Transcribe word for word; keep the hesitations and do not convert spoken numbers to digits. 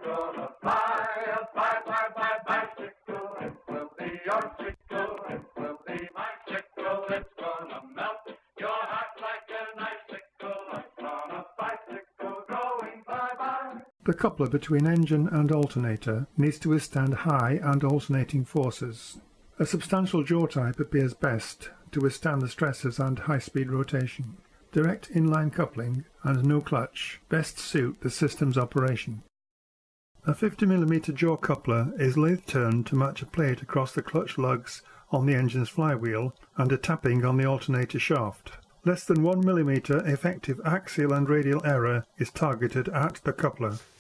gonna buy a buy, buy, buy, bicycle. It will be your chickle, it will be my chickle. It's gonna melt your heart like an icicle. I'm on a bicycle going bye-bye. The coupler between engine and alternator needs to withstand high and alternating forces. A substantial jaw type appears best to withstand the stresses and high-speed rotation. Direct inline coupling and no clutch best suit the system's operation. A fifty millimeter jaw coupler is lathe turned to match a plate across the clutch lugs on the engine's flywheel and a tapping on the alternator shaft. Less than one millimeter effective axial and radial error is targeted at the coupler.